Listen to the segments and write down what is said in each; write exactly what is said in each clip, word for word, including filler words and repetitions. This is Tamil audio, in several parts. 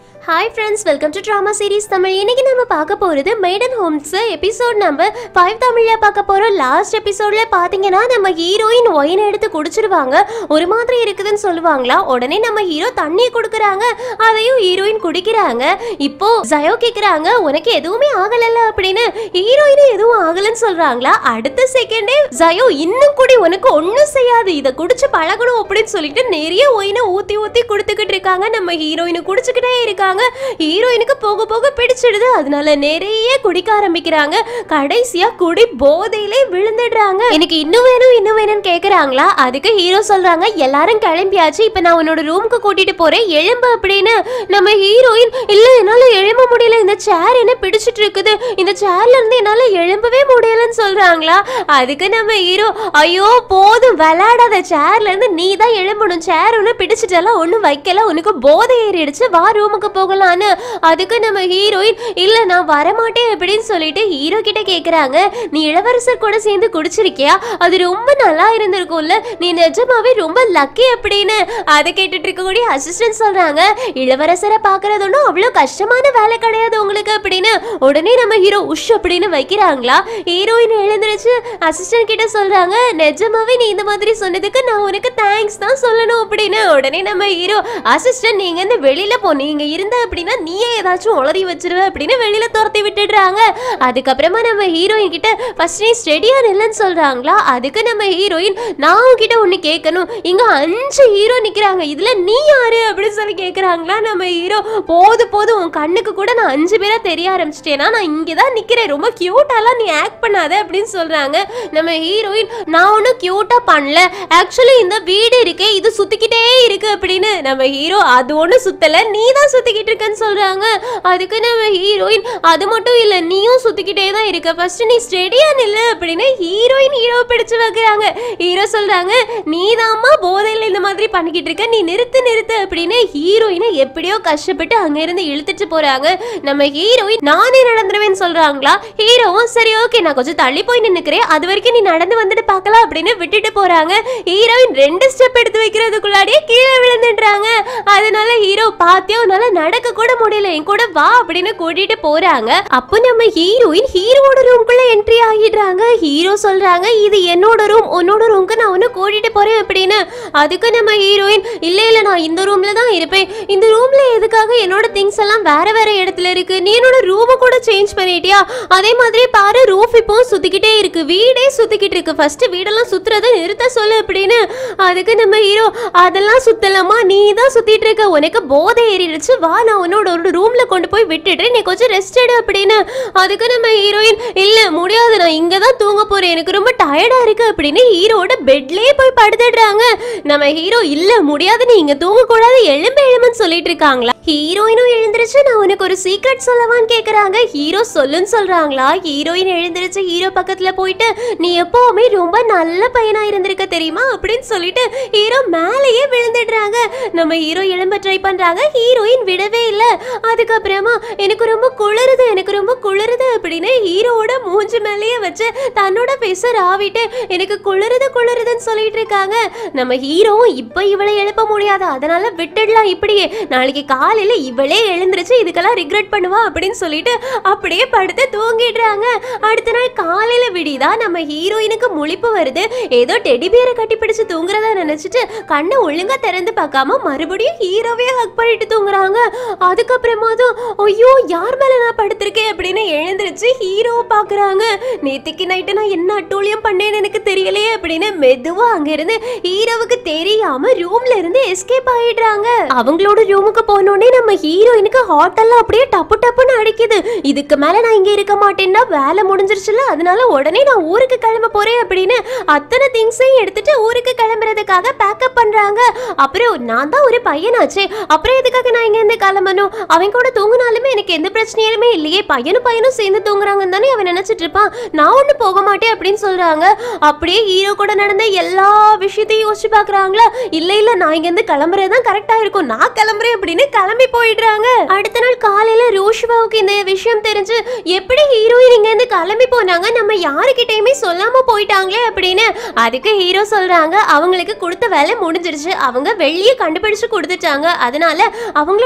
Hi friends, welcome to Drama Series Tamil. இன்னைக்கு நம்ம பார்க்க போறது Maiden Homes episode number five தமிழ்ல பார்க்க போறோம். லாஸ்ட் எபிசோட்ல பாத்தீங்கன்னா நம்ம ஹீரோயின் ஒயின் எடுத்து குடிச்சிடுவாங்க. ஒரு மாதிரி இருக்குதுன்னு சொல்லுவாங்களா. உடனே நம்ம ஹீரோ தண்ணி குடுக்குறாங்க. அதையும் ஹீரோயின் குடிக்கிறாங்க. இப்போ ஜயோ கேக்குறாங்க, உனக்கு எதுவுமே ஆகலல்ல அப்படின்னு. ஹீரோயின் எதுவும் ஆகலன்னு சொல்றாங்களா. அடுத்த செகண்டே ஜயோ இன்னும் குடி, உனக்கு ஒண்ணும் செய்யாது, இத குடிச்சு பழகணும் அப்படின்னு சொல்லிட்டு நிறைய ஒயினை ஊத்தி ஊத்தி குடுத்துக்கிட்டு இருக்காங்க. நம்ம ஹீரோயின் குடிச்சுக்கிட்டே இருக்காங்க. ஹீரோயினுக்கு போக போக பிடிச்சிடுது. அதனால நிறைய குடிக்க ஆரம்பிக்கிறாங்க. கடைசியா குடி போதையிலே விழுந்துடுறாங்க. எனக்கு இன்னும் வேணும் இன்னும் வேணும்னு கேக்குறாங்களா. அதுக்கு ஹீரோ சொல்றாங்க, எல்லாரும் கிளம்பியாச்சு, இப்ப நான் உன்னோட ரூமுக்கு கூட்டிட்டு போறேன், எழும்பு அப்படின்னு. நம்ம ஹீரோயின், இல்ல என்னால எழும்ப முடியல, இந்த சேர் என்ன பிடிச்சிட்டு இருக்குது, இந்த சேர்ல இருந்து என்னால எழும்பவே முடியலன்னு சொல்றாங்களா. அதுக்கு நம்ம ஹீரோ, ஐயோ போதும் விளையாடாத, சேர்ல இருந்து நீ தான் எழும்பணும், சேர் ஒண்ணு பிடிச்சிட்டெல்லாம் ஒண்ணும் வைக்கல, உனக்கு போதை ஏறிடுச்சு, வா ரூமுக்கு போகலான்னு. அதுக்கு நம்ம ஹீரோயின், இல்ல நான் வரமாட்டேன் அப்படின்னு சொல்லிட்டு ஹீரோ கிட்ட கேக்குறாங்க, நீ இளவரசர் கூட சேர்ந்து குடிச்சிருக்கியா, அது ரொம்ப நல்லா இருந்திருக்கும்ல, நீ நிஜமாவே ரொம்ப லக்கி அப்படின்னு. அதை கேட்டுட்டு இருக்கக்கூடிய அசிஸ்டன்ட் சொல்றாங்க, இளவரசரை பாக்குறது ஒன்றும் அவ்வளவு கஷ்டமான வேலை கிடையாது உங்களுக்கு அப்படின்னு. உடனே நம்ம ஹீரோ உஷ் அப்படின்னு வைக்கிறாங்களா. ஹீரோயின் எழுந்திருச்சு அசிஸ்டன்ட் கிட்ட சொல்றாங்க, நிஜமாவே நீ இந்த மாதிரி சொன்னதுக்கு நான் உனக்கு தேங்க்ஸ் தான் சொல்லணும் அப்படின்னு. உடனே நம்ம ஹீரோ, அசிஸ்டன்ட் நீங்க இந்த வெளியில போ, நீங்க இருந்த அப்படின்னா நீயே ஏதாச்சும் உளறி வச்சிருவ அப்படின்னு வெளியில துரத்தி விட்டுடுறாங்க. அதுக்கப்புறமா நம்ம ஹீரோயின் கிட்ட ஃபர்ஸ்ட் நீ ஸ்டெடியா இல்லைன்னு சொல்றாங்களா. அதுக்கு நம்ம ஹீரோயின், நான் உன்கிட்ட ஒண்ணு கேட்கணும், இங்க அஞ்சு ஹீரோ நிக்கிறாங்க, இதுல நீ யாரு அப்படின்னு சொல்லி கேக்குறாங்களா. நம்ம ஹீரோ, போது போது உன் கண்ணுக்கு கூட நான் அஞ்சு பேரா தெரிய ஆரம்பிச்சிட்டேனா, நான் இங்கதான் நிக்கிறேன், ரொம்ப கியூட்டாலாம் நீ ஆக்ட் பண்ணாத அப்படின்னு சொல்றாங்க. நம்ம ஹீரோயின், நான் ஒன்னும் கியூட்டா பண்ணல, ஆக்சுவலி இந்த வீடு இருக்கே இது சுத்திக்கிட்டே இருக்கு அப்படின்னு. நம்ம ஹீரோ, அது ஒண்ணு சுத்தல, நீ தான் சுத்திக்கிட்டு இருக்கன்னு சொல்றாங்க. அதுக்கு நம்ம ஹீரோயின், அது மட்டும் இல்ல நீயும் சுத்திக்கிட்டே தான் இருக்க, ஃபர்ஸ்ட் நீ ஸ்டெடியா நில்லு அப்படின்னு ஹீரோயின் ஹீரோ பிடிச்சு வைக்கிறாங்க. ஹீரோ சொல்றாங்க, நீதாம்மா போதையில இந்த மாதிரி பண்ணிக்கிட்டு இருக்க, நீ நிறுத்து நிறுத்து அப்படின்னு ஹீரோயினை எப்படியோ கஷ்டப்பட்டு அங்க இருந்து இழுத்துட்டு போறாங்க. நம்ம ஹீரோயின், நானே நடந்துருவேன்னு சொல்றாங்களா. ஹீரோவும், சரி ஓகே நான் கொஞ்சம் தள்ளி போய் நின்னுக்கிறேன், அது வரைக்கும் நீ நடந்து வந்துட்டு பார்க்கலாம் அப்படின்னு விட்டுட்டு போறாங்க. ஹீரோயின் ரெண்டு ஸ்டெப் எடுத்து வைக்கிறதுக்குள்ளாடியே கீழே விழுந்துடுறாங்க. அதனால ஹீரோ, பாத்தியா உன்னால நடக்க கூட முடியல, என் கூட வா அப்படின்னு கூட்டிட்டு போறாங்க. அப்போ நம்ம ஹீரோயின் ஹீரோட ரூம்குள்ள என்ட்ரி ஆகிடுறாங்க. ஹீரோ சொல்றாங்க, இது என்னோட ரூம், உன்னோட ரூம்க்கு நான் உன்னை கூட்டிட்டு போறேன் அப்படின்னு. அதுக்கு நம்ம ஹீரோயின், இல்ல இல்ல நான் இந்த ரூம்ல தான் இருப்பேன், இந்த ரூம்ல எதுக்காக என்னோட திங்ஸ் எல்லாம் வேற வேற இடத்துல இருக்கு, நீ என்னோட ரூமை கூட சேஞ்ச் பண்ணிட்டியா, அதே மாதிரி பாரு ரூஃப் இப்போ சுத்திக்கிட்டே இருக்கு, வீடே சுத்திக்கிட்டு இருக்கு, ஃபர்ஸ்ட் வீடெல்லாம் சுத்துறத நிறுத்த சொல்லு அப்படின்னு. அதுக்கு நம்ம ஹீரோ, அதெல்லாம் சுத்தலாமா, நீ தான் சுத்திட்டு இருக்க, உனக்கு போதை ஏறிடுச்சு, வா நான் உன்னோட ஒரு ரூம்ல கொண்டு போய் விட்டுட்டு நீ கொஞ்சம் ரெஸ்ட் எடு அப்படின்னு. அதுக்கு நம்ம ஹீரோயின், இல்ல முடியாது, நான் இங்க தான் தூங்க போறேன், எனக்கு ரொம்ப டயர்டா இருக்கு அப்படின்னு ஹீரோட பெட்லயே போய் படுத்துடுறாங்க. நம்ம ஹீரோ, இல்ல முடியாது, நீ இங்க தூங்க கூடாது, எழும்பு எழும்புன்னு சொல்லிட்டு இருக்காங்களா. ஹீரோயினும் எழுந்திருச்சு, நான் உனக்கு ஒரு சீக்ரெட் சொல்லவான்னு கேக்குறாங்க. ஹீரோ சொல்லுன்னு சொல்றாங்களா. ஹீரோயின் எழுந்திருச்சு ஹீரோ பக்கத்துல போயிட்டு, நீ எப்பவுமே ரொம்ப நல்ல பையனா இருந்திருக்க தெரியுமா அப்படின்னு சொல்லிட்டு ஹீரோ மேலேயே விழுந்துடுறாங்க. நம்ம ஹீரோ எழும்ப ட்ரை பண்றாங்க, ஹீரோயின் விடவே இல்ல. அதுக்கப்புறமா, எனக்கு ரொம்ப குளிருது எனக்கு ரொம்ப குளிருது அப்படின்னு ஹீரோட மூஞ்சி மேலேயே வச்சு தன்னோட பேச ராவிட்டு எனக்கு குளிருது குளிருதுன்னு சொல்லிட்டு இருக்காங்க. நம்ம ஹீரோ, இப்ப இவளை எழுப்ப முடியாது, அதனால விட்டுடலாம், இப்படியே நாளைக்கு காலையில இவளே எழுந்திருச்சு இதுக்கெல்லாம் ரிக்ரெட் பண்ணுவா அப்படின்னு சொல்லிட்டு அப்படியே படுத்து தூங்கிடுறாங்க. அடுத்த நாள் காலையில விடிதா நம்ம ஹீரோயினுக்கு முழிப்பு வருது. ஏதோ டெடி பியரை கட்டி பிடிச்சு தூங்குறதா நினைச்சிட்டு கண்ணை ஒழுங்கா திறந்து பார்க்காம மறுபடியும் ஹீரோவே ஹக் பண்ணிட்டு தூங்குறாங்க. அதுக்கப்புறமா தான், ஐயோ யார் மேல நான் படுத்திருக்கேன் அப்படின்னு எழுந்திருச்சு ஹீரோ பாக்குறாங்க. நேத்திக்கு நைட்டு நான் என்ன அட்டூழியம் பண்ணேன்னு எனக்கு தெரியலையே அப்படின்னு மெதுவா அங்க இருந்து ஹீரோவுக்கு தெரியாம ரூம்ல இருந்து எஸ்கேப் ஆயிடுறாங்க. அவங்களோட ரூமுக்கு போனோடனே நம்ம ஹீரோயினுக்கு ஹார்ட் எல்லாம் அப்படியே டப்பு டப்புன்னு அடிக்குது. இதுக்கு மேல நான் இங்க இருக்க மாட்டேன்னா வேலை முடிஞ்சிருச்சுல, அதனால உடனே நான் ஊருக்கு கிளம்ப போறேன் அப்படின்னு அத்தனை திங்ஸையும் எடுத்துட்டு ஊருக்கு கிளம்புறதுக்காக பேக்கப் பண்றாங்க. அப்புறம் நான் தான் ஒரு பையனாச்சே, அப்புறம் எதுக்காக நான் இங்க இருந்து கிளம்பணும், அவன் கூட தூங்கினாலுமே எனக்கு எந்த பிரச்சனையுமே இல்லையே, பையனும் பையனும் சேர்ந்து தூங்குறாங்கன்னு தானே அவன் நினைச்சிட்டு இருப்பான், நான் ஒண்ணு போக மாட்டேன் அப்படின்னு சொல்றாங்க. அப்படியே ஹீரோ கூட நடந்த எல்லா விஷயத்தையும் யோசிச்சு பாக்குறாங்களா. இல்ல இல்ல நான் இங்க இருந்து கிளம்புறதுதான் கரெக்டா இருக்கும், நான் கிளம்புறேன் அப்படின்னு கிளம்பி போயிடுறாங்க. அடுத்த நாள் காலையில ரோஷிவாவுக்கு இந்த விஷயம் தெரிஞ்சு, எப்படி ஹீரோயின் இங்க இருந்து கிளம்பி போனாங்க, நம்ம யாருக்கிட்டையுமே சொல்லாம போயிட்டாங்களே அப்படின்னு. அதுக்கு ஹீரோ சொல்றாங்க, அவங்களுக்கு கொடுத்த வேலை முடிஞ்சிருச்சு, அவங்க வெளியே கண்டுபிடிச்சு கொடுத்துட்டாங்க, அதனால அவங்களோட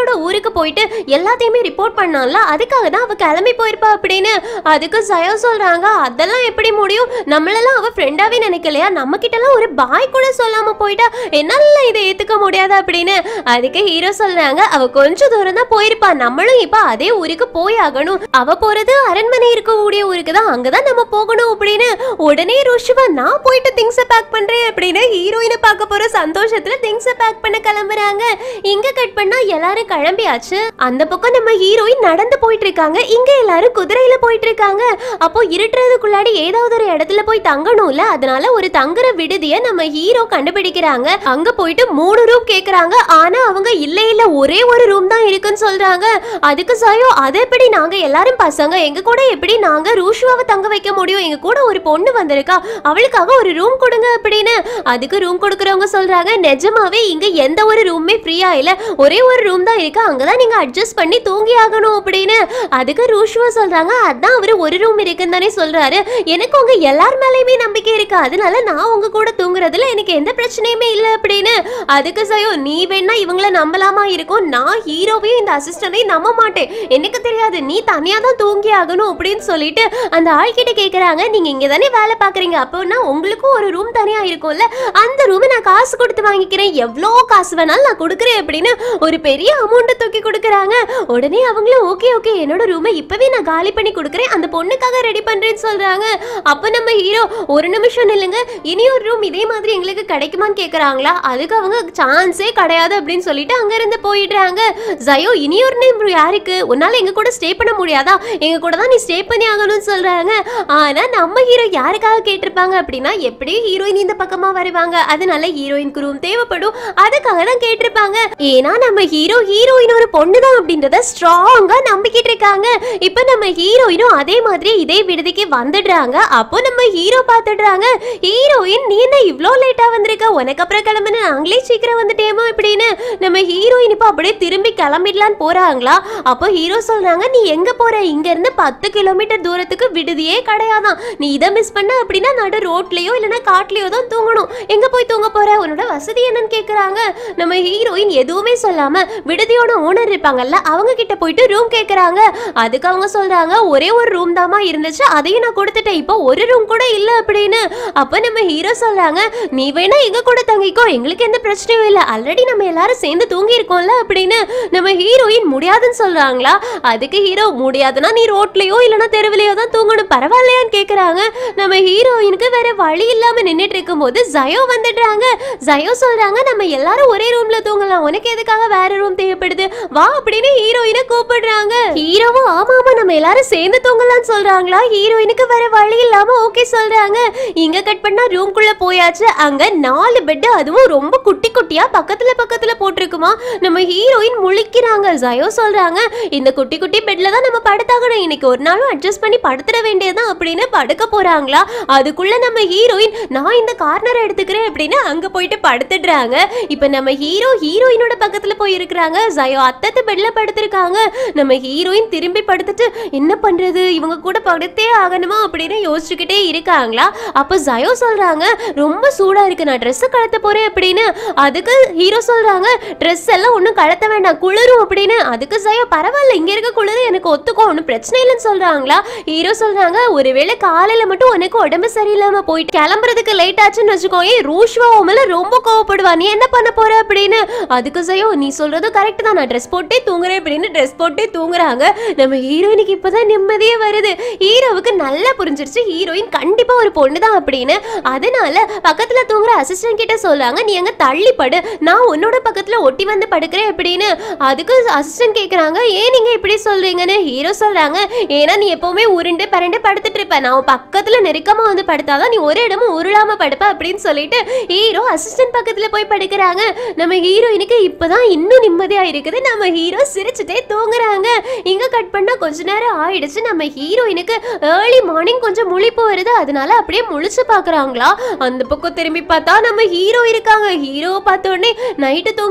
அவளோட ஊருக்கு போயிட்டு எல்லாத்தையுமே ரிப்போர்ட் பண்ணால, அதுக்காக தான் அவ கிளம்பி போயிருப்பா அப்படின்னு. அதுக்கு ஜயோ சொல்றாங்க, அதெல்லாம் எப்படி முடியும், நம்மளெல்லாம் அவ ஃப்ரெண்டாவே நினைக்கலையா, நம்ம கிட்ட எல்லாம் ஒரு பாய் கூட சொல்லாம போயிட்டா, என்னால இதை ஏத்துக்க முடியாது அப்படின்னு. அதுக்கு ஹீரோ சொல்றாங்க, அவ கொஞ்சம் தூரம் தான் போயிருப்பா, நம்மளும் இப்ப அதே ஊருக்கு போய் ஆகணும், அவ போறது அரண்மனை இருக்கக்கூடிய ஊருக்கு தான், அங்கதான் நம்ம போகணும் அப்படின்னு. உடனே ருஷிவா, நான் போயிட்டு திங்ஸ் பேக் பண்றேன் அப்படின்னு ஹீரோயினை பார்க்க போற சந்தோஷத்துல திங்ஸ் பேக் பண்ண கிளம்புறாங்க. இங்க கட் பண்ணா எல்லாரும் கிளம்பியாச்சு. அந்த பக்கம் நம்ம ஹீரோயின் நடந்து போயிட்டு இருக்காங்க, இங்க எல்லாரும் குதிரையில போயிட்டு இருக்காங்க. அப்போ இருட்டுறதுக்குள்ளாடி ஏதாவது ஒரு இடத்துல போய் தங்கணும்ல, அதனால ஒரு தங்குற விடுதியை நம்ம ஹீரோ கண்டுபிடிக்கிறாங்க. அங்க போயிட்டு மூணு ரூம் கேக்குறாங்க, ஆனா அவங்க இல்ல இல்ல ஒரே ஒரு ரூம் தான் இருக்குன்னு சொல்றாங்க. அதுக்கு சாயோ, அது எப்படி, நாங்க எல்லாரும் பசங்க, எங்க கூட எப்படி நாங்க ரூஷுவாவை தங்க வைக்க முடியும், எங்க கூட ஒரு பொண்ணு வந்திருக்கா, அவளுக்காக ஒரு ரூம் கொடுங்க அப்படின்னு. அதுக்கு ரூம் கொடுக்கறவங்க சொல்றாங்க, நிஜமாவே இங்க எந்த ஒரு ரூமே ஃப்ரீயா இல்ல, ஒரே ஒரு ரூம் தான் இருக்கு, அங்கதான் நீங்க அட்ஜஸ்ட் பண்ணி தூங்கி ஆகணும் அப்படின்னு. அதுக்கு ரூஷுவா சொல்றாங்க, அதான் அவரு ஒரு ரூம் இருக்குன்னு தானே சொல்றாரு, எனக்கு உங்க எல்லார் மேலயுமே நம்பிக்கை இருக்கு, அதனால நான் உங்க கூட தூங்குறதுல எனக்கு எந்த பிரச்சனையுமே இல்ல அப்படின்னு. அதுக்கு சயோ, நீ வேணா இவங்கள நம்பலாமா இருக்கும், நான் ஹீரோவையும் இந்த அசிஸ்டன்டையும் நம்ப மாட்டேன், எனக்கு தெரியாது, நீ தனியா தான் தூங்கி ஆகணும் அப்படின்னு சொல்லிட்டு அந்த ஆள்கிட்ட கேக்குறாங்க, நீங்க இங்க தானே வேலை பாக்குறீங்க, அப்போனா உங்களுக்கும் ஒரு ரூம் தனியா இருக்கும்ல, அந்த ரூமை நான் காசு கொடுத்து வாங்கிக்கிறேன், எவ்வளோ காசு வேணாலும் நான் கொடுக்குறேன் அப்படின்னு ஒரு பெரிய அமௌண்ட் தூக்கி கொடுக்குறாங்க. உடனே அவங்களும் ஓகே ஓகே என்னோட ரூமை இப்பவே நான் காலி பண்ணி கொடுக்குறேன், அந்த பொண்ணுக்காக ரெடி பண்றேன்னு சொல்றாங்க. அப்ப நம்ம ஹீரோ, ஒரு நிமிஷம் இல்லைங்க, இனி ஒரு ரூம் இதே மாதிரி எங்களுக்கு கிடைக்குமான்னு கேக்குறாங்களா. அதுக்கு அவங்க சான்ஸே கிடையாது அப்படின்னு சொல்லிட்டு அங்க இருந்து போயிடுறாங்க. ஜயோ, இனி ஒரு நேம் யாருக்கு, உன்னால எங்க கூட ஸ்டே பண்ண முடியாதா, எங்க கூட தான் நீ ஸ்டே பண்ணி ஆகணும்னு சொல்றாங்க. ஆனா நம்ம ஹீரோ யாருக்காக கேட்டிருப்பாங்க அப்படின்னா, எப்படி ஹீரோயின் இந்த பக்கமா வருவாங்க, அதனால ஹீரோயினுக்கு ரூம் தேவைப்படும், அதுக்காக தான் கேட்டிருப்பாங்க. ஏன்னா நம்ம ஹீரோ ஹீரோயின் ஒரு பொண்ணு தான் அப்படின்றத ஸ்ட்ராங்கா நம்பிக்கிட்டு இருக்காங்க. இப்ப நம்ம ஹீரோயினும் அதே மாதிரி இதே விடுதிக்கு வந்துடுறாங்க. அப்போ நம்ம ஹீரோ பாத்துடுறாங்க, ஹீரோயின் நீ என்ன இவ்ளோ லேட்டா வந்திருக்க, உனக்கு அப்புறம் கிளம்புன, நாங்களே சீக்கிரம் வந்துட்டேமோ இப்படின்னு. நம்ம ஹீரோயின் இப்ப அப்படியே திரும்பி கிளம்பிடலான்னு போறாங்களா. அப்போ ஹீரோ சொல்றாங்க, நீ எங்க போற, இங்க இருந்து பத்து கிலோமீட்டர் தூரத்துக்கு விடுதியே கிடையாதான், நீ இதை மிஸ் பண்ண அப்படின்னா நடு ரோட்லயோ இல்லைன்னா காட்டுலயோ தான் தூங்கணும், எங்க போய் தூங்க போற, உன்னோட வசதி என்னன்னு கேக்குறாங்க. நம்ம ஹீரோயின் எதுவுமே சொல்லாம விடுதியோட ஓனர் இருப்பாங்கல்ல, அவங்க கிட்ட போயிட்டு ரூம் கேக்குறாங்க. அதுக்கு அவங்க சொல்றாங்க, ஒரே ஒரு ரூம் தாமா இருந்துச்சு, அதையும் நான் கொடுத்துட்டேன், இப்போ ஒரு ரூம் கூட இல்ல அப்படின்னு. அப்ப நம்ம ஹீரோ சொல்றாங்க, நீ வேணா எங்க கூட தங்கிக்கோ, எங்களுக்கு எந்த பிரச்சனையும் இல்ல, ஆல்ரெடி நம்ம எல்லாரும் சேர்ந்து தூங்கி இருக்கோம்ல அப்படின்னு. நம்ம ஹீரோயின் முடியாதுன்னு சொல்றாங்களா. அதுக்கு ஹீரோ, முடியாதுன்னா நீ ரோட்லயோ இல்லைன்னா தெருவிலையோ தான் தூங்கணும், பரவாயில்லையான்னு கேக்குறாங்க. நம்ம ஹீரோயினுக்கு வேற வழி இல்லாம நின்னுட்டு இருக்கும் போது ஜயோ வந்துடுறாங்க. ஜயோ சொல்றாங்க, நம்ம எல்லாரும் ஒரே ரூம்ல தூங்கலாம், உனக்கு எதுக்காக வேற ரூம் தேவைப்படுது, வா அப்படின்னு ஹீரோயினை கூப்பிடுறாங்க. ஹீரோவும் ஆமா ஆமா நம்ம எல்லாரும் சேர்ந்து தூங்கலாம்னு சொல்றாங்களா. ஹீரோயினுக்கு வேற வழி இல்லாம ஓகே சொல்றாங்க. இங்க கட் பண்ணா ரூம்குள்ள போயாச்சு. அங்க நாலு பெட், அதுவும் ரொம்ப குட்டி குட்டியா பக்கத்துல பக்கத்துல போட்டிருக்குமா. நம்ம ஹீரோயின் முழிக்கிறாங்க. ஜயோ சொல்றாங்க, இந்த குட்டி குட்டி பெட்ல தான் நம்ம படுத்தாகணும், இன்னைக்கு ஒரு நாளும் அட்ஜஸ்ட் பண்ணி படுத்துற வேண்டியதுதான் அப்படின்னு படுக்க போறாங்களா. அதுக்குள்ள நம்ம ஹீரோயின், நான் இந்த கார்னர் எடுத்துக்கிறேன் அப்படின்னு அங்க போயிட்டு படுத்துடுறாங்க. இப்ப நம்ம ஹீரோ ஹீரோயினோட பக்கத்துல போய் இருக்கிறாங்க. ஜயோ அத்தத்து பெட்ல படுத்திருக்காங்க. நம்ம ஹீரோயின் திரும்பி படுத்துட்டு என்ன பண்றது, இவங்க கூட படுத்தே ஆகணுமா அப்படின்னு யோசிச்சுக்கிட்டே இருக்காங்களா. அப்ப ஜயோ சொல்றாங்க, ரொம்ப சூடா இருக்கு, நான் ட்ரெஸ் கழட்ட போறேன் அப்படின்னு. அதுக்கு ஹீரோ சொல்றாங்க, ட்ரெஸ் எல்லாம் ஒன்னும் கழட்ட வேண்டாம், குளிரும் அப்படின்னு. அதுக்கு ஜயோ, பரவாயில்ல இங்க இருக்க குளிரு எனக்கு ஒத்துக்கும், ஒன்னும் பிரச்சனை இல்லைன்னு சொல்றாங்களா. ஹீரோ சொல்றாங்க, ஒருவேளை காலையில மட்டும் உனக்கு உடம்பு சரியில்லாம போயிட்டு கிளம்புறதுக்கு லேட் ஆச்சுன்னு வச்சுக்கோங்க, ரூஷ்வா உமல ரொம்ப கோவப்படுவா, நீ என்ன பண்ண போற அப்படின்னு. அதுக்கு ஜயோ, நீ சொல்றது கரெக்ட் தான், நான் ட்ரெஸ் போட்டே தூங்குறேன் அப்படின்னு ட்ரெஸ் போட்டே தூங்குறாங்க. நம்ம ஹீரோயினுக்கு இப்பதான் நிம்மதியே வருது. ஹீரோவுக்கு நல்லா புரிஞ்சிருச்சு ஹீரோயின் கண்டிப்பா ஒரு பொண்ணு தான் அப்படின்னு. அதனால பக்கத்துல தூங்குற அசிஸ்டன்ட் கிட்ட சொல்றாங்க, நீ அங்க தள்ளி படு, நான் உன்னோட பக்கத்துல ஒட்டி வந்து படுக்கிறேன் அப்படின்னு. அதுக்கு அசிஸ்டன்ட் கேக்குறாங்க, ஏன் நீங்க இப்படி சொல்றீங்கன்னு. ஹீரோ சொல்றாங்க, ஏன்னா நீ எப்பவுமே உருண்டு பரண்டு படுத்துட்டு இருப்ப, நான் பக்கத்துல நெருக்கமா வந்து படுத்தாதான் நீ ஒரு இடமும் உருளாம படுப்ப அப்படின்னு சொல்லிட்டு ஹீரோ அசிஸ்டன்ட் பக்கத்துல போய் படுக்கிறாங்க. நம்ம ஹீரோயினுக்கு இப்பதான் இன்னும் நிம்மதியா இருக்குது. நம்ம ஹீரோ சிரிச்சுட்டே தூங்குறாங்க. இங்க கட் பண்ணா கொஞ்ச நேரம் ஆயிடுச்சு. நம்ம ஹீரோயினுக்கு ஏர்லி மார்னிங் கொஞ்சம் முழிப்பு வருது, அதனால அப்படியே முழிச்சு பாக்குறாங்களா. அந்த பக்கம் திரும்பி பார்த்தா நம்ம ஹீரோ இருக்காங்க. ஹீரோவை பார்த்த உடனே நைட்டு தூங்கி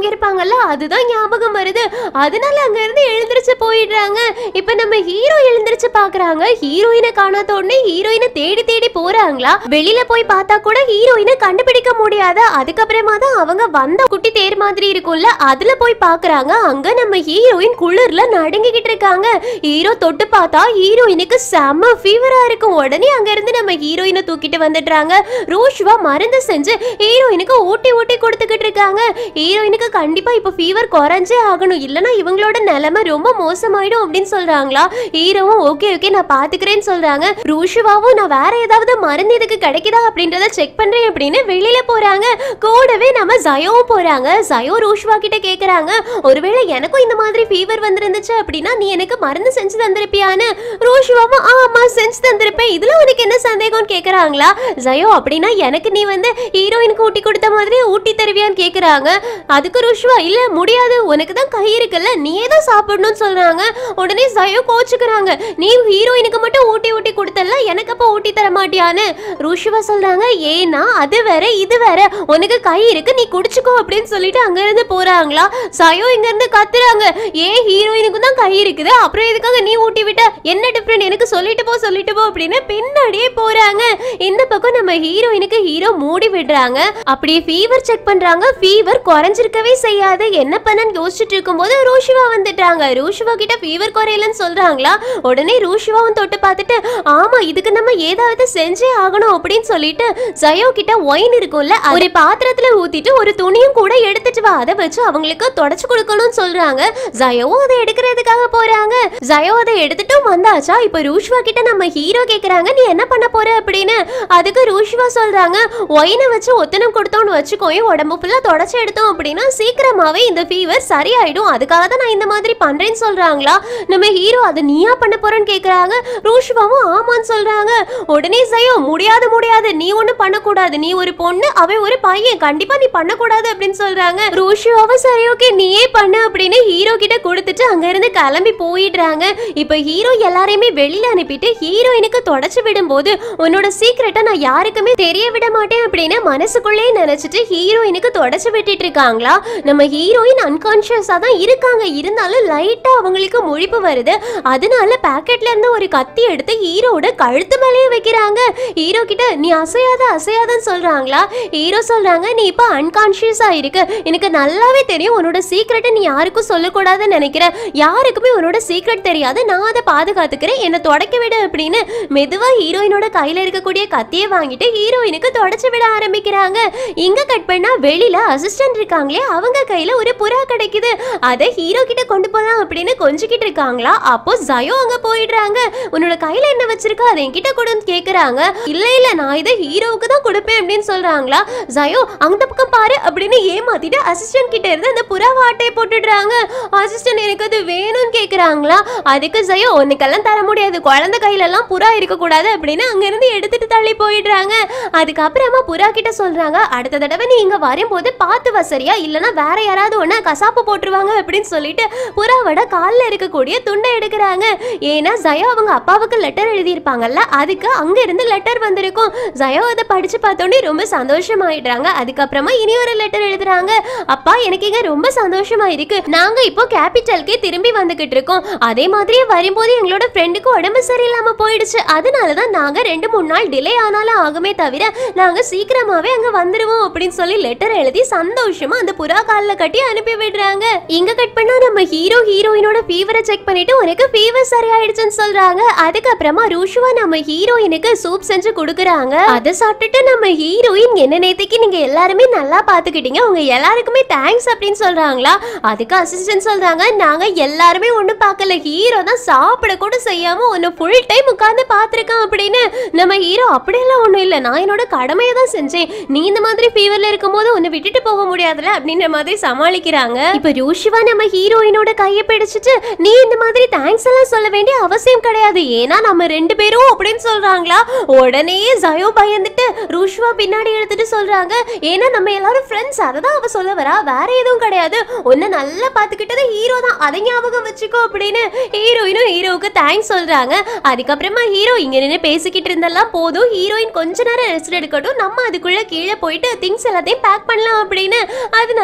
வாங்கியிருப்பாங்கல்ல அதுதான் ஞாபகம் வருது. அதனால அங்க இருந்து எழுந்திருச்சு போயிடுறாங்க. இப்ப நம்ம ஹீரோ எழுந்திருச்சு பாக்குறாங்க. ஹீரோயினை காணாத உடனே ஹீரோயினை தேடி தேடி போறாங்களா. வெளியில போய் பார்த்தா கூட ஹீரோயினை கண்டுபிடிக்க முடியாத. அதுக்கப்புறமா தான் அவங்க வந்த குட்டி தேர் மாதிரி இருக்கும்ல அதுல போய் பாக்குறாங்க. அங்க நம்ம ஹீரோயின் குளிர்ல நடுங்கிக்கிட்டு இருக்காங்க. ஹீரோ தொட்டு பார்த்தா ஹீரோயினுக்கு செம்ம ஃபீவரா இருக்கும். உடனே அங்க இருந்து நம்ம ஹீரோயினை தூக்கிட்டு வந்துடுறாங்க. ரோஷ்வா மருந்து செஞ்சு ஹீரோயினுக்கு ஊட்டி ஊட்டி கொடுத்துக்கிட்டு இருக்காங்க. ஹீரோயினுக்கு கண்டிப்பா இப்ப ஃபீவர் குறைஞ்சே ஆகணும், இல்லனா இவங்களோட நிலைமை ரொம்ப மோசமாயிடும் அப்படின்னு சொல்றாங்களா. ஹீரோவும் ஓகே ஓகே நான் பாத்துக்கிறேன்னு சொல்றாங்க. ரோஷ்வாவும் நான் வேற ஏதாவது மருந்து இதுக்கு கிடைக்குதா அப்படின்றத செக் பண்றேன் அப்படின்னு வெளியில போறாங்க. கூடவே நம்ம ஜயோவும் போறாங்க. ஜயோ ரோஷ்வா கிட்ட கேக்குறாங்க, ஒருவேளை எனக்கும் இந்த மாதிரி ஃபீவர் வந்திருந்துச்சு அப்படின்னா நீ எனக்கு மருந்து செஞ்சு தந்திருப்பியான்னு. ரோஷ்வாவும் ஆமா செஞ்சு தந்திருப்பேன், இதுல உனக்கு என்ன சந்தேகம்னு கேக்குறாங்களா. ஜயோ அப்படின்னா எனக்கு நீ வந்து ஹீரோயினுக்கு ஊட்டி கொடுத்த மாதிரி ஊட்டி தருவியான்னு கேக்குறாங்க. அதுக்கு ரோஷ்வா இல்ல முடியாது, உனக்கு தான் கை இருக்குல்ல நீயே தான் சாப்பிடணும்னு சொல்றாங்க. உடனே ஜயோ கோச்சுக்கிறாங்க, நீ ஹீரோயினுக்கு மட்டும் ஊட்டி ஊட்டி கொடுத்தல எனக்கு அப்ப ஊட்டி தர மாட்டியான்னு. ரோஷ்வா சொல்றாங்க, ஏன்னா அது வேற இது வேற, உனக்கு கை இருக்கு நீ குடிச்சுக்கோ அப்படின்னு சொல்லிட்டு அங்க இருந்து போறாங்களா. ஜயோ இங்க இருந்து கத்துறாங்க, ஏன் ஹீரோயினுக்கு தான் கை இருக்குது அப்புறம் எதுக்காக நீ ஊட்டி விட்ட, என்ன டிஃபரெண்ட் எனக்கு சொல்லிட்டு போ சொல்லிட்டு போ அப்படின்னு பின்னாடியே போறாங்க. இந்த பக்கம் நம்ம ஹீரோயினுக்கு ஹீரோ மூடி விடுறாங்க. அப்படியே ஃபீவர் செக் பண்றாங்க. ஃபீவர் குறைஞ்சிருக்கவே செய்யாது. என்ன பண்ணன்னு யோசிச்சுட்டு இருக்கும்போது ரோஷ்வா வந்துட்டாங்க. ரோஷ்வா கிட்ட ஃபீவர் குறையலன்னு சொல்றாங்களா. உடனே ரோஷ்வாவும் தொட்டு பார்த்துட்டு ஆமா இதுக்கு நம்ம ஏதாவது செஞ்சே ஆகணும் அப்படின்னு சொல்லிட்டு ஜயோ கிட்ட ஒயின் இருக்கும்ல ஒரு பாத்திரத்துல ஊத்திட்டு ஒரு துணியும் கூட எடுத்துட்டு வா, அதை வச்சு அவங்களுக்கு தொடச்சு கொடுக்கணும்னு சொல்றாங்க. ஜயோவும் அதை எடுக்கிறதுக்காக போறாங்க. ஜயோ அதை எடுத்துட்டும் வந்தாச்சா. இப்ப ரோஷ்வா கிட்ட நம்ம ஹீரோ கேக்குறாங்க, நீ என்ன பண்ண போற அப்படின்னு. அதுக்கு ரோஷ்வா சொல்றாங்க, ஒயினை வச்சு ஒத்தனம் கொடுத்தோம்னு வச்சுக்கோயே உடம்பு ஃபுல்லா தொடச்சு எடுத்தோம் அப்படின்னா சீக்கிரமாவே இந்த ஃபீவர் சரியாயிடும், அதுக்காக தான் நான் இந்த மாதிரி பண்றேன்னு சொல்றாங்களா. நம்ம ஹீரோ அதை நீயா பண்ண போறேன்னு கேக்குறாங்க. ரோஷ்வாவும் ஆமான்னு சொல்றாங்க. உடனே ஜயோ முடியாது முடியாது நீ ஒண்ணு பண்ணக்கூடாது, நீ ஒரு பொண்ணு அவன் ஒரு பையன், கண்டிப்பா நீ பண்ணக்கூடாது அப்படின்னு சொல்றாங்க. ரோஷ்வாவும் சரி ஓகே நீயே பண்ணு அப்படின்னு ஹீரோ கிட்ட கொடுத்துட்டு அங்க இருந்து கிளம்பி போயிடுறாங்க. இப்ப ஹீரோ எல்லாரையுமே வெளியில அனுப்பிட்டு ஹீரோயினுக்கு தொடச்சு விடும்போது உன்னோட சீக்ரெட்டை நான் யாருக்குமே தெரிய விட மாட்டேன் அப்படின்னு மனசுக்குள்ளே நினைச்சிட்டு ஹீரோயினுக்கு தொடச்சு விட்டுட்டு இருக்காங்களா. நம்ம ஹீரோயின் அன்கான்ஷியஸா தான் இருக்காங்க, இருந்தாலும் லைட்டா அவங்களுக்கு முழிப்பு வருது. அதனால பாக்கெட்ல இருந்து ஒரு கத்தி எடுத்து ஹீரோட கழுத்து மேலேயே வைக்கிறாங்க. ஹீரோ கிட்ட நீ அசையாத அசையாதன்னு சொல்றாங்களா. ஹீரோ சொல்றாங்க, நீ இப்ப அன்கான்ஷியஸா இருக்கு, எனக்கு நல்லாவே தெரியும் உன்னோட சீக்ரெட்டை நீ யாருக்கும் சொல்லக்கூடாதுன்னு நினைக்கிற, யாருக்குமே உன்னோட சீக்ரெட் தெரியாது, நான் அதை பாதுகாத்துக்கிறேன், என்ன தொடக்க விடு அப்படின்னு மெதுவா ஹீரோயினோட கையில இருக்கக்கூடிய கத்தியை வாங்கிட்டு ஹீரோயினுக்கு தொடச்சு விட ஆரம்பிக்கிறாங்க. இங்க கட் பண்ணா வெளியில அசிஸ்டன்ட் இருக்காங்களே அவங்க கையில ஒரு புறா கிடைக்குது, அதை ஹீரோ கிட்ட கொண்டு போலாம் அப்படின்னு கொஞ்சிக்கிட்டு இருக்காங்களா. அப்போ ஜயோ அங்க போயிடுறாங்க. உன்னோட கையில என்ன வச்சிருக்க அதை என்கிட்ட கொடுன்னு கேக்குறாங்க. இல்ல இல்ல நான் இதை ஹீரோவுக்கு தான் கொடுப்பேன் அப்படின்னு சொல்றாங்களா. ஜயோ அந்த பக்கம் பாரு அப்படின்னு ஏமாத்திட்டு அசிஸ்டன்ட் கிட்ட இருந்து அந்த புறா வாட்டையை போட்டுடுறாங்க. அசிஸ்டன்ட் எனக்கு அது வேணும்னு கேக்குறாங்களா. அதுக்கு ஜயோ உனக்கெல்லாம் தர முடியாது, குழந்தை கையில எல்லாம் புறா இருக்க கூடாது அப்படின்னு அங்க இருந்து எடுத்துட்டு தள்ளி போயிடுறாங்க. அதுக்கப்புறமா புறா கிட்ட சொல்றாங்க, அடுத்த தடவை நீ இங்க வரும்போது பார்த்து வா சரியா, இல்லனா வேற யாராவது ஒண்ணு கசாப்பு போட்டுருவாங்க அப்படின்னு சொல்லிட்டு புறாவோட கால்ல இருக்கக்கூடிய துண்டை எடுக்கிறாங்க. ஏன்னா ஜயோ அவங்க அப்பாவுக்கு லெட்டர் எழுதியிருப்பாங்கல்ல, அதுக்கு அங்க இருந்து லெட்டர் வந்திருக்கும். ஜயோ அதை படிச்சு பார்த்தோன்னே ரொம்ப சந்தோஷமாயிடுறாங்க. அதுக்கப்புறமா இனி ஒரு லெட்டர் எழுதுறாங்க. அப்பா எனக்கு இங்க ரொம்ப சந்தோஷமா இருக்கு, நாங்க இப்போ கேபிட்டலுக்கே திரும்பி வந்துகிட்டு இருக்கோம், அதே மாதிரியே வரும்போது எங்களோட ஃப்ரெண்டுக்கு உடம்பு சரியில்லாம போயிடுச்சு, அதனாலதான் நாங்க ரெண்டு மூணு நாள் டிலே ஆனாலும் ஆகுமே தவிர நாங்க சீக்கிரமாவே அங்க வந்துருவோம் அப்படின்னு சொல்லி லெட்டர் எழுதி சந்தோஷமா அந்த புறா கால்ல கட்டி அனுப்பி விடுறாங்க. இங்க கட் பண்ணா நம்ம ஹீரோ ஹீரோயினோட ஃபீவரை செக் பண்ணிட்டு உனக்கு ஃபீவர் சரியாயிடுச்சுன்னு சொல்றாங்க. அதுக்கப்புறமா ரோஷ்வா நம்ம ஹீரோயினுக்கு சூப் செஞ்சு கொடுக்குறாங்க. அதை சாப்பிட்டுட்டு நம்ம ஹீரோயின் என்ன நேத்துக்கு நீங்க எல்லாருமே நல்லா பாத்துக்கிட்டீங்க, உங்க எல்லாருக்குமே தேங்க்ஸ் அப்படின்னு சொல்றாங்களா. அதுக்கு அசிஸ்டன்ட் சொல்றாங்க, நாங்க எல்லாருமே ஒண்ணு பார்க்கல, ஹீரோ தான் சாப்பிட கூட செய்யாம ஒன்னு ஃபுல் டைம் உட்கார்ந்து பாத்துருக்கான் அப்படின்னு. நம்ம ஹீரோ அப்படியெல்லாம் ஒண்ணும் இல்ல, நான் என்னோட கடமையை தான் செஞ்சேன், நீ இந்த மாதிரி ஃபீவர்ல இருக்கும் போது உன்னை விட்டுட்டு போக முடியாதுல அப்படின்ற மாதிரி சமாளிக்கிறாங்க. இப்ப ரோஷ்வா நம்ம ஹீரோயினோட கையை பிடிச்சிட்டு நீ இந்த மாதிரி தேங்க்ஸ் எல்லாம் சொல்ல வேண்டிய அவசியம் கிடையாது, ஏன்னா நம்ம ரெண்டு பேரும் அப்படின்னு சொல்றாங்களா. உடனே ஜயோ பயந்துட்டு ரோஷ்வா பின்னாடி எடுத்துட்டு சொல்றாங்க, ஏன்னா நம்ம எல்லாரும் ஃப்ரெண்ட்ஸ், அததான் அவ சொல்ல வரா, வேற எதுவும் கிடையாது, உன்னை நல்லா பாத்துக்கிட்டது ஹீரோ தான், அதை ஞாபகம் வச்சுக்கோ அப்படின்னு ஹீரோயினும் ஹீரோவுக்கு தேங்க்ஸ் சொல்றாங்க. அதுக்கப்புறமா ஹீரோ இங்க நின்று பேசிக்கிட்டு இருந்தெல்லாம் போதும், ஹீரோயின் கொஞ்ச நேரம் ரெஸ்ட் எடுக்கட்டும், நம்ம அதுக்குள்ள கீழே போயிட்டு திங்ஸ் எல்லாத்தையும் பேக் பண்ணலாம் அப்படின்னு. அதனால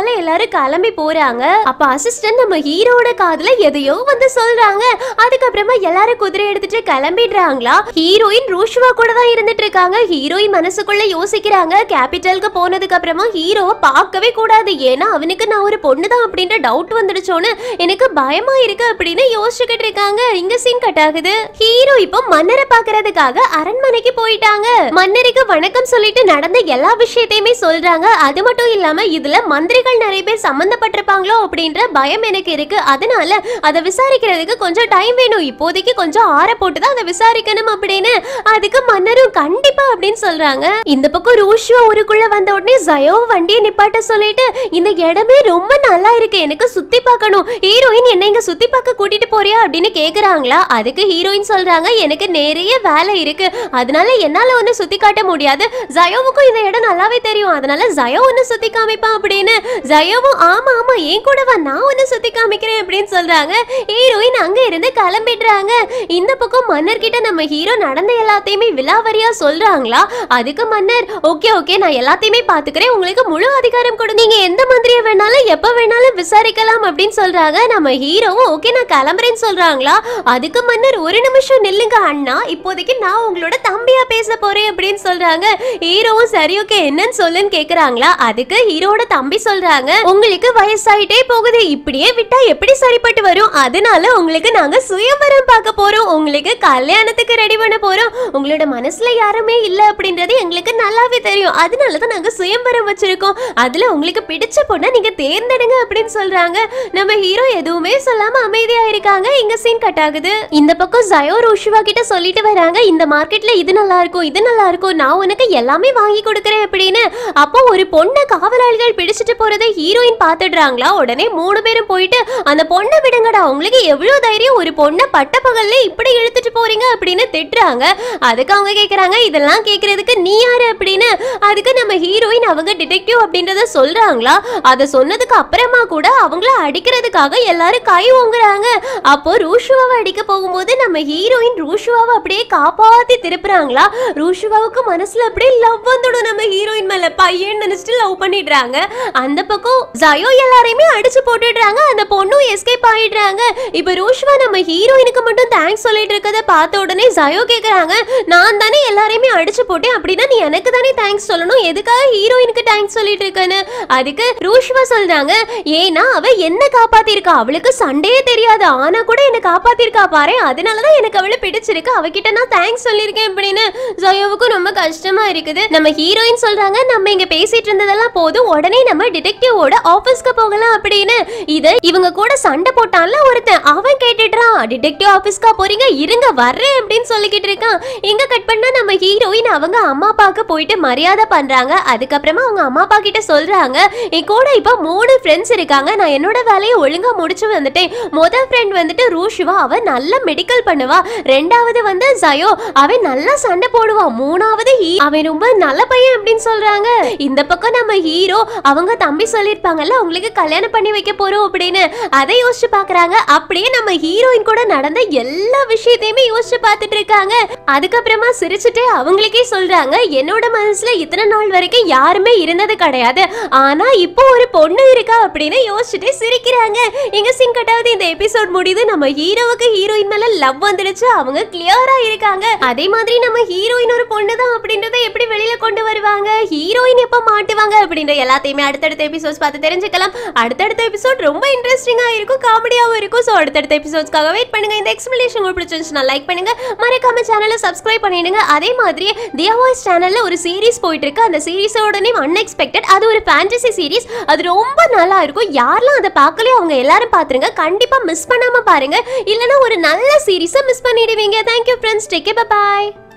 எல்லாரும் கிளம்பி போறாங்க. அப்ப அசிஸ்டன்ட் நம்ம ஹீரோட காதுல எதையோ வந்து சொல்றாங்க. அதுக்கப்புறமா எல்லாரும் குதிரை எடுத்துட்டு கிளம்பிடுறாங்களா. ஹீரோயின் ரூஷ்வா கூட தான் இருந்துட்டு இருக்காங்க. ஹீரோயின் மனசுக்குள்ள யோசிக்கிறாங்க, கேபிட்டலுக்கு போனதுக்கு அப்புறமா ஹீரோவை பார்க்கவே கூடாது, ஏன்னா அவனுக்கு நான் ஒரு பொண்ணுதான் அப்படின்ற டவுட் வந்துடுச்சோன்னு எனக்கு பயமா இருக்கு அப்படின்னு யோசிச்சுக்கிட்டு இருக்காங்க. இங்க சீன் கட் ஆகுது. ஹீரோ இப்போ மன்னரை பாக்குறதுக்காக அரண்மனைக்கு போயிட்டாங்க. மன்னருக்கு வணக்கம் சொல்லிட்டு நடந்த எல்லா விஷயத்தையுமே சொல்றாங்க. அது மட்டும் இல்லாம இதுல மந்திரிகள் நிறைய பேர் சம்பந்தப்பட்டிருப்பாங்களோ அப்படின்ற பயம் எனக்கு இருக்கு, அதனால அதை விசாரிக்கிறதுக்கு கொஞ்சம் டைம் வேணும், இப்போதைக்கு கொஞ்சம் ஆற போட்டுதான் அதை விசாரிக்கணும் அப்படின்னு. அதுக்கு மன்னரும் கண்டிப்பா அப்படின்னு சொல்றாங்க. இந்த பக்கம் ரூஷ்வா ஊருக்குள்ள வந்த உடனே ஜயோ வண்டியை நிப்பாட்ட சொல்லிட்டு இந்த இடமே ரொம்ப நல்லா இருக்கு, எனக்கு சுத்தி பார்க்கணும், ஹீரோயின் என்ன இங்க சுத்தி பார்க்க கூட்டிட்டு போறியா அப்படின்னு கேக்குறாங்களா. அதுக்கு ஹீரோயின் சொல்றாங்க, எனக்கு நிறைய வேலை இருக்கு, அதனால என்னால ஒன்னு சுத்தி காட்ட முடியாது, ஜயோவுக்கும் இந்த இடம் நல்லாவே தெரியும், அதனால ஜயோ ஒன்னு சுத்தி காமிப்பான் அப்படின்னு. ஜயோவும் ஆமா ஆமா என் கூட வா, நான் ஒன்னு சுத்தி காமிக்கிறேன் அப்படின்னு சொல்றாங்க. ஹீரோயின் அங்க இருந்து கிளம்பிடுறாங்க. இந்த பக்கம் மன்னர் கிட்ட நம்ம ஹீரோ நடந்த எல்லாத்தையுமே விலாவரியா சொல்றாங்களா. அதுக்கு மன்னர் ஓகே ஓகே நான் எல்லாத்தையுமே பாத்துக்கிறேன், உங்களுக்கு முழு அதிகாரம் கொடு, நீங்க எந்த மந்திரியை வேணாலும் எப்ப வேணாலும் விசாரிக்கலாம் அப்படின்னு சொல்றாங்க. நம்ம ஹீரோவும் ஓகே நான் கிளம்புறேன்னு சொல்றாங்களா. அதுக்கு மன்னர் ஒரு நிமிஷம் நில்லுங்க அண்ணா, இப்போதைக்கு நான் உங்களோட தம்பியா பேச போறேன் அப்படின்னு சொல்றாங்க. ஹீரோவும் சரி ஓகே என்னன்னு சொல்லுன்னு கேக்குறாங்களா. அதுக்கு ஹீரோட தம்பி சொல்றாங்க, உங்களுக்கு வயசாயிட்டே போகுது, இப்படியே விட்டா எப்படி சரிப்பட்டு வரும், அதனால உங்களுக்கு நாங்க சுயவரம் பார்க்க போறோம், உங்களுக்கு கல்யாணத்துக்கு ரெடி பண்ண போறோம், உங்களோட மனசுல யாருமே இல்ல அப்படின்றது எங்களுக்கு நல்லாவே தெரியும், அதனாலதான் நாங்க சுயம்பரம் வச்சிருக்கோம், அதுல உங்களுக்கு பிடிச்ச பொண்ணை நீங்க தேர்ந்தெடுங்க அப்படின்னு சொல்றாங்க. நம்ம ஹீரோ எதுவுமே சொல்லாம அமைதியா இருக்காங்க. இங்க சீன் கட் ஆகுது. இந்த பக்கம் ஜயோ ரூஷ்வா கிட்ட சொல்லிட்டு வராங்க, இந்த மார்க்கெட்ல இது நல்லா இருக்கும் இது நல்லா இருக்கும், நான் உனக்கு எல்லாமே வாங்கி கொடுக்கறேன் அப்படின்னு. அப்போ ஒரு பொண்ணை காவலாளிகள் பிடிச்சிட்டு போறதை ஹீரோயின் பாத்துடுறாங்களா. உடனே மூணு பேரும் போயிட்டு அந்த பொண்ணை விடுங்கடா, உங்களுக்கு எவ்வளவு தைரியம், ஒரு பொண்ணை பட்ட பகல்ல இப்படி இழுத்துட்டு போறீங்க அப்படின்னு திட்டுறாங்க. அதுக்கு அவங்க கேக்குறாங்க, இதெல்லாம் கேக்குறதுக்கு நீ யாரு அப்படின்னு. அதுக்கு நம்ம ஹீரோயின் அவங்க டிடெக்டிவ் அப்படின்றத சொல்றாங்களா. அத சொன்னதுக்கு அப்புறமா கூட அவங்கள அடிக்கிறதுக்காக எல்லாரும் கை ஓங்குறாங்க. அப்போ ரூஷ்வாவை அடிக்க போகும்போது நம்ம ஹீரோயின் ரூஷ்வாவை அப்படியே காப்பாத்தி திருப்புறாங்களா. ரூஷ்வாவுக்கு மனசுல அப்படியே லவ் வந்துடும் நம்ம ஹீரோயின் மேல, பையன் நினைச்சிட்டு லவ் பண்ணிடுறாங்க. அந்த பக்கம் ஜயோ எல்லாரையுமே அடிச்சு போட்டுடுறாங்க, அந்த பொண்ணும் எஸ்கேப் ஆயிடுறாங்க. இப்ப ரூஷ்வா நம்ம ஹீரோயினுக்கு மட்டும் தேங்க்ஸ் சொல்லிட்டு இருக்கத பார்த்த உடனே ஜயோ கேக்குறாங்க, நான் தானே எல்லாரையுமே அடிச்சு போட்டேன், அப்படின்னா நீ எனக்கு தானே தேங்க்ஸ் சொல்லணும், எதுக்காக ஹீரோயினுக்கு தேங்க்ஸ் சொல்லிட்டு இருக்கேன்னு. அதுக்கு ரூஷ்வா சொல்றாங்க, ஏன்னா அவ என்ன காப்பாத்திருக்கா, அவளுக்கு சண்டையே தெரியாது, ஆனா கூட என்ன காப்பாத்திருக்கா பாரு, அதனாலதான் எனக்கு அவளை பிடிச்சிருக்கு, அவகிட்ட நான் தேங்க்ஸ் சொல்லிருக்கேன் அப்படின்னு. ஜயோவுக்கும் ரொம்ப கஷ்டமா இருக்குது. நம்ம ஹீரோயின் சொல்றாங்க, நம்ம இங்க பேசிட்டு இருந்ததெல்லாம் போதும், உடனே நம்ம டிடெக்டிவோட ஆபீஸ்க்கு போகலாம் அப்படின்னு. இது இவங்க கூட சண்டை போட்டான்ல ஒருத்தன், அவன் கேட்டுட்டான், டிடெக்டிவ் ஆபீஸ்க்கா போறீங்க, இருங்க வர்றேன் அப்படின்னு சொல்லிக்கிட்டு இருக்கான். இங்க கட் பண்ணா நம்ம ஹீரோயின் அவங்க அம்மா அப்பாவுக்கு போயிட்டு மரியாதை பண்றாங்க. அதுக்கப்புறமா அவங்க அம்மா அப்பா கிட்ட சொல்றாங்க, என் கூட இப்ப மூணு ஃப்ரெண்ட்ஸ் இருக்காங்க, நான் என்னோட வேலையை ஒழுங்கா முடிச்சு வந்துட்டேன். முதல் ஃப்ரெண்ட் வந்துட்டு ரூஷ்வா, அவ நல்ல மெடிக்கல் பண்ணுவா, ரெண்டாவது வந்து ஜயோ, அவன் நல்லா சண்டை போடுவா, மூணாவது அவன் ரொம்ப நல்ல பையன் அப்படின்னு சொல்றாங்க. இந்த பக்கம் நம்ம ஹீரோ அவங்க தம்பி சொல்லிருப்பாங்கல்ல உங்களுக்கு கல்யாணம் பண்ணி வைக்க போறோம் அப்படின்னு, அதை யோசிச்சு பாக்குறாங்க. அப்படியே நம்ம ஹீரோயின் கூட நடந்த எல்லா விஷயத்தையுமே யோசிச்சு பார்த்துட்டு இருக்காங்க. அதுக்கப்புறமா சிரிச்சுட்டு அவங்களுக்கே சொல்றாங்க, என்னோட மனசுல இத்தனை நாள் வரைக்கும் யாருமே இருந்தது கிடையாது, ஆனா இப்போ ஒரு பொண்ணு இருக்கா அப்படின்னு யோசிச்சுட்டு சிரிக்கிறாங்க. எங்க சீன் கட்டாவது இந்த எபிசோட் முடியுது. நம்ம ஹீரோவுக்கு ஹீரோயின் மேல லவ் வந்துடுச்சு, அவங்க கிளியரா இருக்காங்க. அதே மாதிரி நம்ம ஹீரோயின் ஒரு பொண்ணு தான் அப்படின்றத எப்படி வெளியில கொண்டு வருவாங்க, ஹீரோயின் எப்ப மாட்டுவாங்க அப்படின்ற எல்லாத்தையுமே அடுத்தடுத்த எபிசோட்ஸ் பார்த்து தெரிஞ்சுக்கலாம். அடுத்தடுத்த எபிசோட் ரொம்ப இன்ட்ரெஸ்டிங்கா இருக்கும், காமெடியாவும் இருக்கும். சோ அடுத்தடுத்த எபிசோட்ஸ்க்காக வெயிட் பண்ணுங்க. இந்த எக்ஸ்பிளனேஷன் உங்களுக்கு பிடிச்சிருந்துச்சுன்னா லைக் பண்ணுங்க, மறக்காம சேனலை சப்ஸ்கிரைப் பண்ணிடுங்க. அதே மாதிரி தியா வாய்ஸ் சேனல்ல ஒரு சீரிஸ் போயிட்டு இருக்கு, அந்த சீரிஸோட நேம் அன்எக்ஸ்பெக்டட், அது ஒரு ஃபேண்டசி சீரிஸ், அது ரொம்ப நல்லா இருக்கும். யாரெல்லாம் அதை பார்க்கலையோ அவங்க எல்லாரும் பாத்துருங்க, கண்டிப்பா மிஸ் பண்ணாம பாருங்க, இல்லனா ஒரு நல்ல சீரிஸை மிஸ் பண்ணிடுவீங்க. Thank you friends, take care, bye by.